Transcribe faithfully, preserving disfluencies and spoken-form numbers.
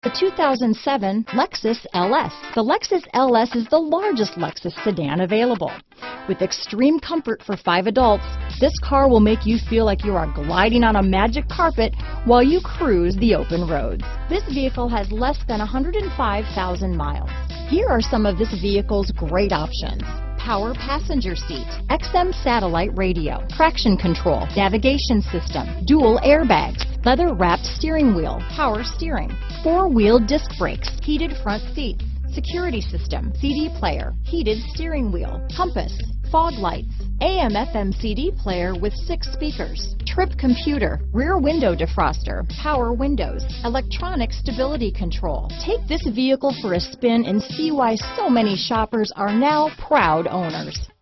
The two thousand seven Lexus L S. The Lexus L S is the largest Lexus sedan available. With extreme comfort for five adults, this car will make you feel like you are gliding on a magic carpet while you cruise the open roads. This vehicle has less than one hundred five thousand miles. Here are some of this vehicle's great options: power passenger seat, X M satellite radio, traction control, navigation system, dual airbags, leather-wrapped steering wheel, power steering, four-wheel disc brakes, heated front seats, security system, C D player, heated steering wheel, compass, fog lights, A M F M C D player with six speakers, trip computer, rear window defroster, power windows, electronic stability control. Take this vehicle for a spin and see why so many shoppers are now proud owners.